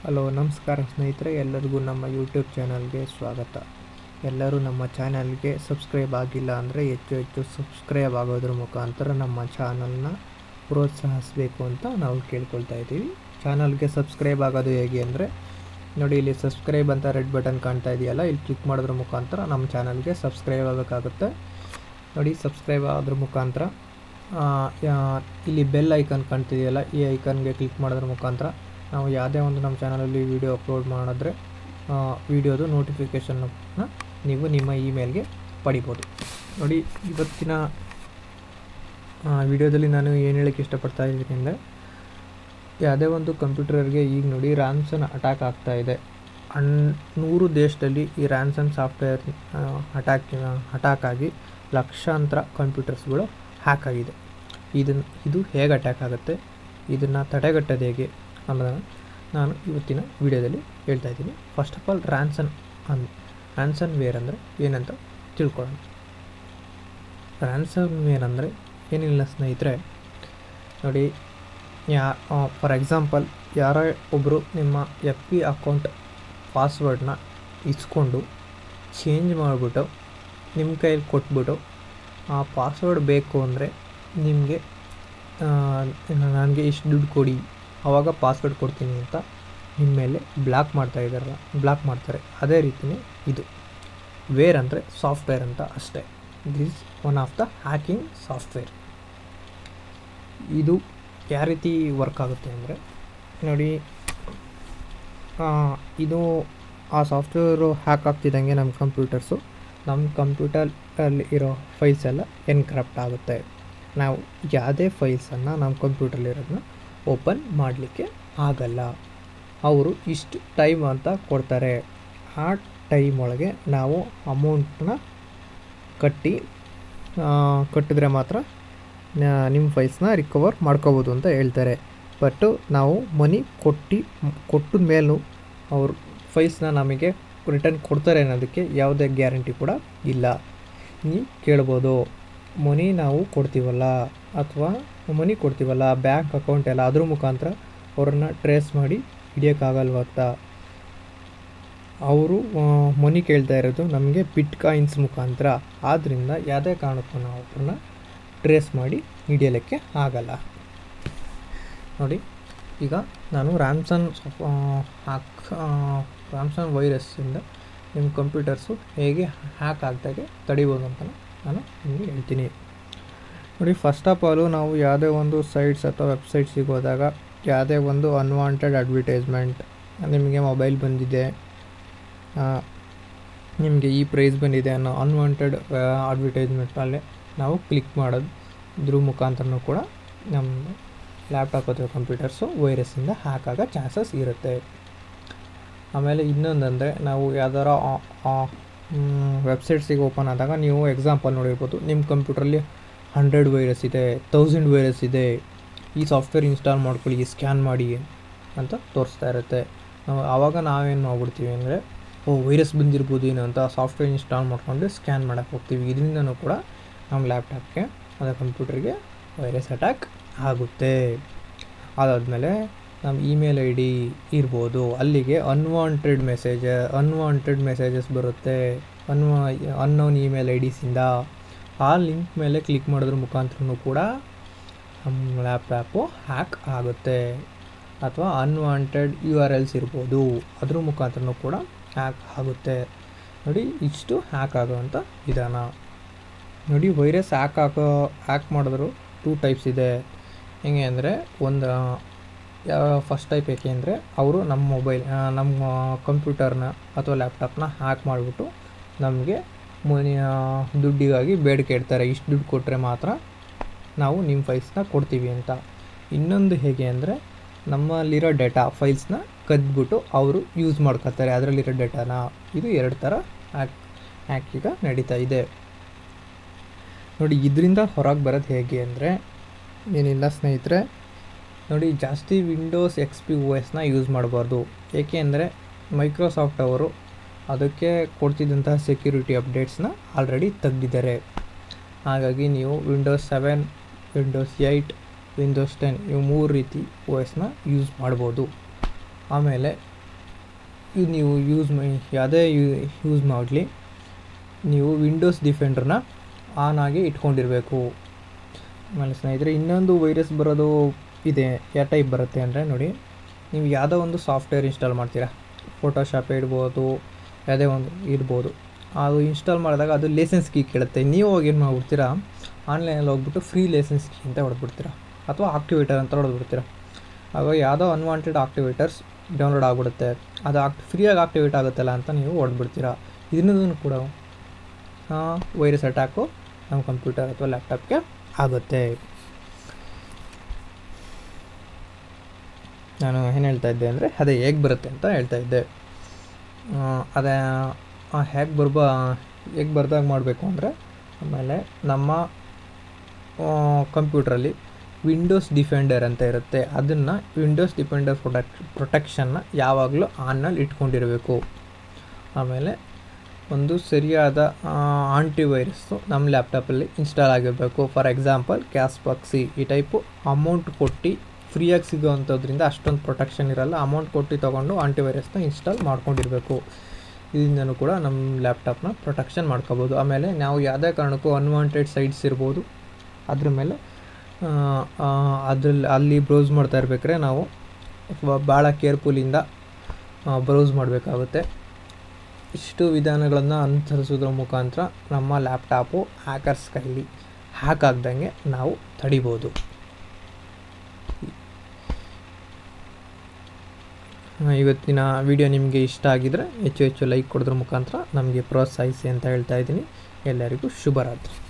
Hello ನಮಸ್ಕಾರ ಸ್ನೇಹಿತರೆ, ಎಲ್ಲರಿಗೂ ನಮ್ಮ ಯೂಟ್ಯೂಬ್ ಚಾನಲ್ಗೆ ಸ್ವಾಗತ. ಎಲ್ಲರೂ ನಮ್ಮ ಚಾನಲ್ಗೆ ಸಬ್ಸ್ಕ್ರೈಬ್ ಆಗಿಲ್ಲ ಅಂದರೆ ಹೆಚ್ಚು ಸಬ್ಸ್ಕ್ರೈಬ್ ಆಗೋದ್ರ ಮುಖಾಂತರ ನಮ್ಮ ಚಾನಲ್ನ ಪ್ರೋತ್ಸಾಹಿಸಬೇಕು ಅಂತ ನಾವು ಕೇಳ್ಕೊಳ್ತಾ ಇದ್ದೀವಿ. ಚಾನಲ್ಗೆ ಸಬ್ಸ್ಕ್ರೈಬ್ ಆಗೋದು ಹೇಗೆ ಅಂದರೆ ನೋಡಿ, ಇಲ್ಲಿ ಸಬ್ಸ್ಕ್ರೈಬ್ ಅಂತ ರೆಡ್ ಬಟನ್ ಕಾಣ್ತಾ ಇದೆಯಲ್ಲ, ಇಲ್ಲಿ ಕ್ಲಿಕ್ ಮಾಡೋದ್ರ ಮುಖಾಂತರ ನಮ್ಮ ಚಾನಲ್ಗೆ ಸಬ್ಸ್ಕ್ರೈಬ್ ಆಗಬೇಕಾಗುತ್ತೆ. ನೋಡಿ, ಸಬ್ಸ್ಕ್ರೈಬ್ ಆಗೋದ್ರ ಮುಖಾಂತರ ಇಲ್ಲಿ ಬೆಲ್ ಐಕಾನ್ ಕಾಣ್ತಿದೆಯಲ್ಲ, ಈ ಐಕಾನ್ಗೆ ಕ್ಲಿಕ್ ಮಾಡೋದ್ರ ಮುಖಾಂತರ ನಾವು ಯಾವುದೇ ಒಂದು ನಮ್ಮ ಚಾನಲಲ್ಲಿ ವಿಡಿಯೋ ಅಪ್ಲೋಡ್ ಮಾಡಿದ್ರೆ ವಿಡಿಯೋದು ನೋಟಿಫಿಕೇಷನ್ನ ನೀವು ನಿಮ್ಮ ಇಮೇಲ್ಗೆ ಪಡಿಬೋದು. ನೋಡಿ, ಇವತ್ತಿನ ವಿಡಿಯೋದಲ್ಲಿ ನಾನು ಏನು ಹೇಳೋಕ್ಕೆ ಇಷ್ಟಪಡ್ತಾ ಇದ್ದೀನಿ ಅಂದರೆ, ಯಾವುದೇ ಒಂದು ಕಂಪ್ಯೂಟರ್ಗೆ ಈಗ ನೋಡಿ ರ್ಯಾನ್ಸಮ್ ಅಟ್ಯಾಕ್ ಆಗ್ತಾಯಿದೆ. 100 ದೇಶದಲ್ಲಿ ಈ ರ್ಯಾನ್ಸಮ್ ಸಾಫ್ಟ್ವೇರ್ ಅಟ್ಯಾಕ್ ಆಗಿ ಲಕ್ಷಾಂತರ ಕಂಪ್ಯೂಟರ್ಸ್ಗಳು ಹ್ಯಾಕ್ ಆಗಿದೆ. ಇದು ಹೇಗೆ ಅಟ್ಯಾಕ್ ಆಗುತ್ತೆ, ಇದನ್ನು ತಡೆಗಟ್ಟೋದು ಹೇಗೆ ಅನ್ನೋದನ್ನು ನಾನು ಇವತ್ತಿನ ವಿಡಿಯೋದಲ್ಲಿ ಹೇಳ್ತಾ ಇದ್ದೀನಿ. First of all ransomware ಅಂದರೆ ಏನಂತ ತಿಳ್ಕೊಳ್ಳೋಣ. ರ್ಯಾನ್ಸಮ್ ವೇರ್ ಅಂದರೆ ಏನಿಲ್ಲ ಸ್ನೇಹಿತರೆ, ನೋಡಿ, ಫಾರ್ ಎಕ್ಸಾಂಪಲ್ ಯಾರೋ ಒಬ್ಬರು ನಿಮ್ಮ FB ಅಕೌಂಟ್ ಪಾಸ್ವರ್ಡ್ನ ಇಸ್ಕೊಂಡು ಚೇಂಜ್ ಮಾಡಿಬಿಟ್ಟು ನಿಮ್ಮ ಕೈಯಲ್ಲಿ ಕೊಟ್ಬಿಟ್ಟು ಆ ಪಾಸ್ವರ್ಡ್ ಬೇಕು ಅಂದರೆ ನಿಮಗೆ ನನಗೆ ಇಷ್ಟು ದುಡ್ಡು ಕೊಡಿ, ಆವಾಗ ಪಾಸ್ವರ್ಡ್ ಕೊಡ್ತೀನಿ ಅಂತ ನಿಮ್ಮ ಮೇಲೆ ಬ್ಲಾಕ್ ಮಾಡ್ತಾರೆ. ಅದೇ ರೀತಿಯೇ ಇದು ವೇರ್ ಅಂದರೆ ಸಾಫ್ಟ್ವೇರ್ ಅಂತ ಅಷ್ಟೇ. This one of the hacking software. ಇದು ಯಾವ ರೀತಿ ವರ್ಕ್ ಆಗುತ್ತೆ ಅಂದರೆ ನೋಡಿ, ಇದು ಆ ಸಾಫ್ಟ್ವೇರು ಹ್ಯಾಕ್ ಆಗ್ತಿದ್ದಂಗೆ ನಮ್ಮ ಕಂಪ್ಯೂಟರಲ್ಲಿ ಇರೋ ಫೈಲ್ಸ್ ಎಲ್ಲ ಎನ್ಕ್ರಿಪ್ಟ್ ಆಗುತ್ತೆ. ನಾವು ಯಾವುದೇ ಫೈಲ್ಸನ್ನು ನಮ್ಮ ಕಂಪ್ಯೂಟರ್ಲಿರೋದನ್ನ ಓಪನ್ ಮಾಡಲಿಕ್ಕೆ ಆಗಲ್ಲ. ಅವರು ಇಷ್ಟು ಟೈಮ್ ಅಂತ ಕೊಡ್ತಾರೆ. ಆ ಟೈಮ್ ಒಳಗೆ ನಾವು ಅಮೌಂಟನ್ನ ಕಟ್ಟಿದ್ರೆ ಮಾತ್ರ ನಿಮ್ಮ ಫೈಲ್ಸ್ನ ರಿಕವರ್ ಮಾಡ್ಕೋಬೋದು ಅಂತ ಹೇಳ್ತಾರೆ. ಬಟ್ ನಾವು ಮನಿ ಕೊಟ್ಟಿದ ಮೇಲೂ ಅವರು ಫೈಲ್ಸ್ನ ನಮಗೆ ರಿಟರ್ನ್ ಕೊಡ್ತಾರೆ ಅನ್ನೋದಕ್ಕೆ ಯಾವುದೇ ಗ್ಯಾರಂಟಿ ಕೂಡ ಇಲ್ಲ. ನೀವು ಕೇಳ್ಬೋದು, ಮನಿ ನಾವು ಕೊಡ್ತೀವಲ್ಲ ಬ್ಯಾಂಕ್ ಅಕೌಂಟ್ ಎಲ್ಲ ಅದ್ರ ಮುಖಾಂತರ ಅವ್ರನ್ನ ಟ್ರೇಸ್ ಮಾಡಿ ಹಿಡಿಯೋಕ್ಕಾಗಲ್ವ ಅಂತ. ಅವರು ಮನಿ ಕೇಳ್ತಾ ಇರೋದು ನಮಗೆ ಬಿಟ್ಕಾಯಿನ್ಸ್ ಮುಖಾಂತರ. ಆದ್ದರಿಂದ ಯಾವುದೇ ಕಾರಣಕ್ಕೂ ನಾವು ಅವ್ರನ್ನ ಟ್ರೇಸ್ ಮಾಡಿ ಹಿಡಿಯಲಿಕ್ಕೆ ಆಗಲ್ಲ. ನೋಡಿ, ಈಗ ನಾನು ರ್ಯಾನ್ಸಮ್ ವೈರಸ್ಸಿಂದ ನಿಮ್ಮ ಕಂಪ್ಯೂಟರ್ಸು ಹೇಗೆ ಹ್ಯಾಕ್ ಆಗ್ದಾಗೆ ತಡಿಬೋದು ಅಂತ ನಾನು ನಿಮಗೆ ಹೇಳ್ತೀನಿ. ನೋಡಿ, ಫಸ್ಟ್ ಆಫ್ ಆಲು ನಾವು ಯಾವುದೇ ಒಂದು ಸೈಟ್ಸ್ ಅಥವಾ ವೆಬ್ಸೈಟ್ಸಿಗೆ ಹೋದಾಗ ಯಾವುದೇ ಒಂದು ಅನ್ವಾಂಟೆಡ್ ಅಡ್ವರ್ಟೈಸ್ಮೆಂಟ್, ನಿಮಗೆ ಮೊಬೈಲ್ ಬಂದಿದೆ, ನಿಮಗೆ ಈ ಪ್ರೈಸ್ ಬಂದಿದೆ ಅನ್ನೋ ಅನ್ವಾಂಟೆಡ್ ಅಡ್ವರ್ಟೈಸ್ಮೆಂಟಲ್ಲೇ ನಾವು ಕ್ಲಿಕ್ ಮಾಡೋದ್ರ ಮುಖಾಂತರನೂ ಕೂಡ ನಮ್ಮ ಲ್ಯಾಪ್ಟಾಪ್ ಅಥವಾ ಕಂಪ್ಯೂಟರ್ಸು ವೈರಸ್ಸಿಂದ ಹ್ಯಾಕ್ ಆಗೋ ಚಾನ್ಸಸ್ ಇರುತ್ತೆ. ಆಮೇಲೆ ಇನ್ನೊಂದಂದರೆ, ನಾವು ಯಾವ್ದಾರ ವೆಬ್ಸೈಟ್ಸಿಗೆ ಓಪನ್ ಆದಾಗ ನೀವು ಎಕ್ಸಾಂಪಲ್ ನೋಡಿರ್ಬೋದು, ನಿಮ್ಮ ಕಂಪ್ಯೂಟ್ರಲ್ಲಿ 100 ವೈರಸ್ ಇದೆ, 1000 ವೈರಸ್ ಇದೆ, ಈ ಸಾಫ್ಟ್ವೇರ್ ಇನ್ಸ್ಟಾಲ್ ಮಾಡ್ಕೊಳ್ಳಿ, ಸ್ಕ್ಯಾನ್ ಮಾಡಿ ಅಂತ ತೋರಿಸ್ತಾ ಇರುತ್ತೆ. ಆವಾಗ ನಾವೇನು ಮಾಡ್ಬಿಡ್ತೀವಿ ಅಂದರೆ, ವೈರಸ್ ಬಂದಿರ್ಬೋದು ಏನೋ ಅಂತ ಸಾಫ್ಟ್ವೇರ್ ಇನ್ಸ್ಟಾಲ್ ಮಾಡ್ಕೊಂಡು ಸ್ಕ್ಯಾನ್ ಮಾಡೋಕ್ಕೆ ಹೋಗ್ತೀವಿ. ಇದರಿಂದನೂ ಕೂಡ ನಮ್ಮ ಲ್ಯಾಪ್ಟಾಪ್ಗೆ ಅಥವಾ ಕಂಪ್ಯೂಟರ್ಗೆ ವೈರಸ್ ಅಟ್ಯಾಕ್ ಆಗುತ್ತೆ. ಅದಾದಮೇಲೆ ನಮ್ಮ ಇಮೇಲ್ ID ಇರ್ಬೋದು, ಅಲ್ಲಿಗೆ ಅನ್ವಾಂಟೆಡ್ ಮೆಸೇಜಸ್ ಬರುತ್ತೆ ಅನ್ನೋನ್ ಇಮೇಲ್ IDಸಿಂದ. ಆ ಲಿಂಕ್ ಮೇಲೆ ಕ್ಲಿಕ್ ಮಾಡೋದ್ರ ಮುಖಾಂತರನೂ ಕೂಡ ನಮ್ಮ ಲ್ಯಾಪ್ಟಾಪು ಹ್ಯಾಕ್ ಆಗುತ್ತೆ. ಅಥವಾ ಅನ್ವಾಂಟೆಡ್ URLs ಇರ್ಬೋದು, ಅದ್ರ ಮುಖಾಂತರನೂ ಕೂಡ ಹ್ಯಾಕ್ ಆಗುತ್ತೆ. ನೋಡಿ, ಇಷ್ಟು ಹ್ಯಾಕ್ ಆಗೋವಂಥ ವಿಧಾನ. ನೋಡಿ, ವೈರಸ್ ಹ್ಯಾಕ್ ಮಾಡಿದ್ರು 2 ಟೈಪ್ಸ್ ಇದೆ. ಹೆಂಗೆ ಅಂದರೆ, ಫಸ್ಟ್ ಟೈಪ್ ಏಕೆ ಅಂದರೆ, ಅವರು ನಮ್ಮ ಕಂಪ್ಯೂಟರ್ನ ಅಥವಾ ಲ್ಯಾಪ್ಟಾಪ್ನ ಹ್ಯಾಕ್ ಮಾಡಿಬಿಟ್ಟು ನಮಗೆ ದುಡ್ಡಿಗಾಗಿ ಬೇಡಿಕೆ ಇಡ್ತಾರೆ, ಇಷ್ಟು ದುಡ್ಡು ಕೊಟ್ಟರೆ ಮಾತ್ರ ನಾವು ನಿಮ್ಮ ಫೈಲ್ಸ್ನ ಕೊಡ್ತೀವಿ ಅಂತ. ಇನ್ನೊಂದು ಹೇಗೆ ಅಂದರೆ, ನಮ್ಮಲ್ಲಿರೋ ಡೇಟಾ ಫೈಲ್ಸ್ನ ಕದ್ಬಿಟ್ಟು ಅವರು ಯೂಸ್ ಮಾಡ್ಕೊತಾರೆ ಅದರಲ್ಲಿರೋ ಡೇಟಾನ. ಇದು 2 ಥರ ಹ್ಯಾಕ್ ಈಗ ನಡೀತಾ ಇದೆ. ನೋಡಿ, ಇದರಿಂದ ಹೊರಗೆ ಬರೋದು ಹೇಗೆ ಅಂದರೆ ಏನಿಲ್ಲ ಸ್ನೇಹಿತರೆ, ನೋಡಿ, ಜಾಸ್ತಿ ವಿಂಡೋಸ್ XP OSನ ಯೂಸ್ ಮಾಡಬಾರ್ದು. ಏಕೆ ಅಂದರೆ ಮೈಕ್ರೋಸಾಫ್ಟ್ ಅವರು ಅದಕ್ಕೆ ಕೊಡ್ತಿದ್ದಂತಹ ಸೆಕ್ಯೂರಿಟಿ ಅಪ್ಡೇಟ್ಸ್ನ ಆಲ್ರೆಡಿ ತೆಗೆದಿದ್ದಾರೆ. ಹಾಗಾಗಿ ನೀವು ವಿಂಡೋಸ್ 7, ವಿಂಡೋಸ್ 8, ವಿಂಡೋಸ್ 10 ಇವು 3 ರೀತಿ OSನ ಯೂಸ್ ಮಾಡ್ಬೋದು. ಆಮೇಲೆ ನೀವು ಯಾವುದೇ ಯೂಸ್ ಮಾಡಲಿ, ನೀವು ವಿಂಡೋಸ್ ಡಿಫೆಂಡರ್ನ ಆನ್ ಆಗಿ ಇಟ್ಕೊಂಡಿರಬೇಕು. ಆಮೇಲೆ ಸ್ನೇಹಿತರೆ, ಇನ್ನೊಂದು ವೈರಸ್ ಬರೋದು ಇದೆ. ಯಾವ ಟೈಪ್ ಬರುತ್ತೆ ಅಂದರೆ ನೋಡಿ, ನೀವು ಯಾವುದೋ ಒಂದು ಸಾಫ್ಟ್ವೇರ್ ಇನ್ಸ್ಟಾಲ್ ಮಾಡ್ತೀರಾ, ಫೋಟೋಶಾಪ್ ಇರ್ಬೋದು, ಯಾವುದೇ ಒಂದು ಇರ್ಬೋದು. ಅದು ಇನ್ಸ್ಟಾಲ್ ಮಾಡಿದಾಗ ಅದು ಲೈಸೆನ್ಸ್ ಕೀ ಕೇಳುತ್ತೆ. ನೀವು ಹೋಗಿ ಏನು ಮಾಡ್ಬಿಡ್ತೀರಾ, ಆನ್ಲೈನಲ್ಲಿ ಹೋಗ್ಬಿಟ್ಟು ಫ್ರೀ ಲೈಸೆನ್ಸ್ ಕೀ ಅಂತ ಹೊಡೆದ್ಬಿಡ್ತೀರಾ, ಅಥವಾ ಆಕ್ಟಿವೇಟರ್ ಅಂತ ಹೊಡೆದ್ಬಿಡ್ತೀರಾ. ಆಗ ಯಾವುದೋ ಅನ್ವಾಂಟೆಡ್ ಆಕ್ಟಿವೇಟರ್ಸ್ ಡೌನ್ಲೋಡ್ ಆಗಿಬಿಡುತ್ತೆ. ಅದು ಫ್ರೀಯಾಗಿ ಆಕ್ಟಿವೇಟ್ ಆಗುತ್ತಲ್ಲ ಅಂತ ನೀವು ಹೊಡೆದ್ಬಿಡ್ತೀರಾ. ಇದನ್ನೂ ಕೂಡ ವೈರಸ್ ಅಟ್ಯಾಕು ನಮ್ಮ ಕಂಪ್ಯೂಟರ್ ಅಥವಾ ಲ್ಯಾಪ್ಟಾಪ್ಗೆ ಆಗುತ್ತೆ. ನಾನು ಏನು ಹೇಳ್ತಾ ಇದ್ದೆ ಅಂದರೆ, ಅದೇ ಹೇಗೆ ಬರುತ್ತೆ ಅಂತ ಹೇಳ್ತಾ ಇದ್ದೆ. ಅದೇ ಹೇಗೆ ಬರ್ದಾಗ ಮಾಡಬೇಕು ಅಂದರೆ, ಆಮೇಲೆ ನಮ್ಮ ಕಂಪ್ಯೂಟ್ರಲ್ಲಿ ವಿಂಡೋಸ್ ಡಿಫೆಂಡರ್ ಅಂತ ಇರುತ್ತೆ. ಅದನ್ನು ವಿಂಡೋಸ್ ಡಿಫೆಂಡರ್ ಪ್ರೊಟೆಕ್ಷನ್ನ ಯಾವಾಗಲೂ ಆನ್ನಲ್ಲಿ ಇಟ್ಕೊಂಡಿರಬೇಕು. ಆಮೇಲೆ ಒಂದು ಸರಿಯಾದ ಆಂಟಿವೈರಸ್ಸು ನಮ್ಮ ಲ್ಯಾಪ್ಟಾಪಲ್ಲಿ ಇನ್ಸ್ಟಾಲ್ ಆಗಿರಬೇಕು. ಫಾರ್ ಎಕ್ಸಾಂಪಲ್ ಕ್ಯಾಸ್ಪಕ್ಸಿ ಈ ಟೈಪು ಅಮೌಂಟ್ ಕೊಟ್ಟು ಫ್ರೀಯಾಗಿ ಸಿಗೋವಂಥದ್ರಿಂದ ಅಷ್ಟೊಂದು ಪ್ರೊಟೆಕ್ಷನ್ ಇರೋಲ್ಲ. ಅಮೌಂಟ್ ಕೊಟ್ಟು ತೊಗೊಂಡು ಆಂಟಿವೈರಸ್ನ ಇನ್ಸ್ಟಾಲ್ ಮಾಡ್ಕೊಂಡಿರಬೇಕು. ಇದರಿಂದನೂ ಕೂಡ ನಮ್ಮ ಲ್ಯಾಪ್ಟಾಪ್ನ ಪ್ರೊಟೆಕ್ಷನ್ ಮಾಡ್ಕೋಬೋದು. ಆಮೇಲೆ ನಾವು ಯಾವುದೇ ಕಾರಣಕ್ಕೂ ಅನ್ವಾಂಟೆಡ್ ಸೈಟ್ಸ್ ಇರ್ಬೋದು, ಅದ್ರ ಮೇಲೆ ಅಲ್ಲಿ ಬ್ರೌಸ್ ಮಾಡ್ತಾ ಇರ್ಬೇಕಾದ್ರೆ ನಾವು ಭಾಳ ಕೇರ್ಫುಲ್ಲಿಂದ ಬ್ರೌಸ್ ಮಾಡಬೇಕಾಗುತ್ತೆ. ಇಷ್ಟು ವಿಧಾನಗಳನ್ನು ಅನುಸರಿಸೋದ್ರ ಮುಖಾಂತರ ನಮ್ಮ ಲ್ಯಾಪ್ಟಾಪು ಹ್ಯಾಕರ್ಸ್ ಕೈಲಿ ಹ್ಯಾಕ್ ಆಗ್ದಂಗೆ ನಾವು ತಡಿಬೋದು. ಇವತ್ತಿನ ವಿಡಿಯೋ ನಿಮಗೆ ಇಷ್ಟ ಆಗಿದರೆ ಹೆಚ್ಚು ಲೈಕ್ ಕೊಡೋದ್ರ ಮುಖಾಂತರ ನಮಗೆ ಪ್ರೋತ್ಸಾಹಿಸಿ ಅಂತ ಹೇಳ್ತಾ ಇದ್ದೀನಿ. ಎಲ್ಲರಿಗೂ ಶುಭರಾತ್ರಿ.